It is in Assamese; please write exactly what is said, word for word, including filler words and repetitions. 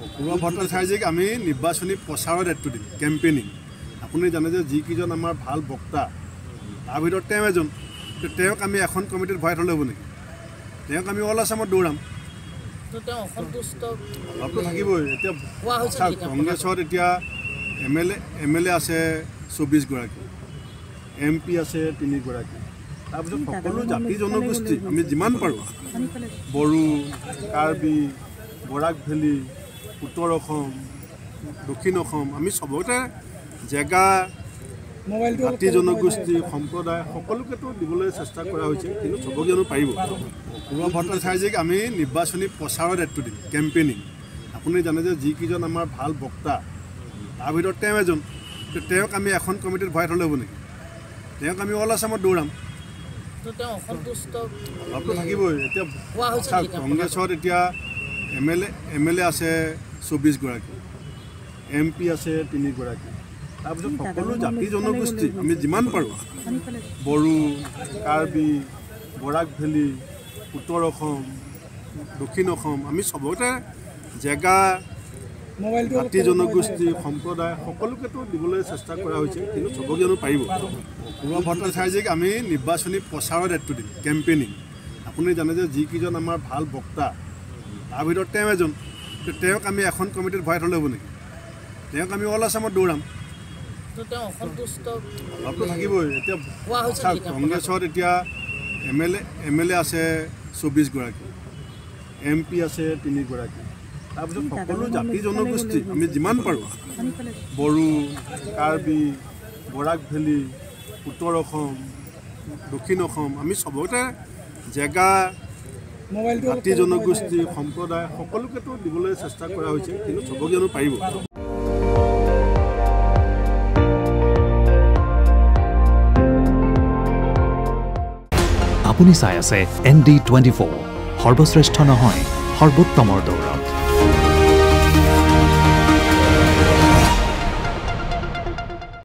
বৰুৱা ভট্টাচাৰ্যক আমি নিৰ্বাচনী প্ৰচাৰৰ দায়িত্ব দিম কেম্পেইনিং আপুনি জানে যে যিকেইজন আমাৰ ভাল বক্তা তাৰ ভিতৰত তেওঁ এজন তেওঁক আমি এখন কমিটিত ভৰাই থ'লে হ'ব নেকি তেওঁক আমি অল আছামত দৌৰাম ভাৱটো থাকিবই এতিয়া কংগ্ৰেছত এতিয়া M L A M L A আছে চৌব্বিছগৰাকী এম পি আছে তিনিগৰাকী তাৰপিছত সকলো জাতি জনগোষ্ঠী আমি যিমান পাৰোঁ বড়ো কাৰ্বি বৰাক ভেলী উত্তৰ অসম দক্ষিণ অসম আমি চবতে জেগা জাতি জনগোষ্ঠী সম্প্ৰদায় সকলোকেতো দিবলৈ চেষ্টা কৰা হৈছে কিন্তু চবকে জানো পাৰিব বৰুৱা ভট্টাচাৰ্যক আমি নিৰ্বাচনী প্ৰচাৰৰ দায়িত্ব দিম কেম্পেইনিং আপুনি জানে যে যিকেইজন আমাৰ ভাল বক্তা তাৰ ভিতৰত তেওঁ এজন তেওঁক আমি এখন কমিটিত ভৰাই থ'লে হ'ব নেকি তেওঁক আমি অল আছামত দৌৰাম ভাৱটো থাকিবই এতিয়া কংগ্ৰেছত এতিয়া M L A M L A আছে চৌব্বিছগৰাকী এম পি আছে তিনিগৰাকী তাৰপিছত সকলো জাতি জনগোষ্ঠী আমি যিমান পাৰোঁ বড়ো কাৰ্বি বৰাক ভেলী উত্তৰ অসম দক্ষিণ অসম আমি চবতে জেগা জাতি জনগোষ্ঠী সম্প্ৰদায় সকলোকেতো দিবলৈ চেষ্টা কৰা হৈছে কিন্তু চবকে জানো পাৰিব বৰুৱা ভট্টাচাৰ্যক আমি নিৰ্বাচনী প্ৰচাৰৰ দায়িত্ব দিম কেম্পেইনিং আপুনি জানে যে যিকেইজন আমাৰ ভাল বক্তা তাৰ ভিতৰত তেওঁ এজন তেওঁক আমি এখন কমিটিত ভৰাই থ'লে হ'ব নেকি তেওঁক আমি অল আছামত দৌৰাম ভাৱটো থাকিবই এতিয়া কংগ্ৰেছত এতিয়া M L A M L A আছে চৌব্বিছগৰাকী এম পি আছে তিনিগৰাকী তাৰপিছত সকলো জাতি জনগোষ্ঠী আমি যিমান পাৰোঁ বড়ো কাৰ্বি বৰাক ভেলী উত্তৰ অসম দক্ষিণ অসম আমি চবতে জেগা জাতি জনগোষ্ঠী সম্প্ৰদায় সকলোকেতো দিবলৈ চেষ্টা কৰা হৈছে কিন্তু চবকে জানো পাৰিব আপুনি চাই আছে এন ডি টুৱেণ্টি ফ'ৰ সৰ্বশ্ৰেষ্ঠ নহয় সৰ্বোত্তমৰ দৌৰ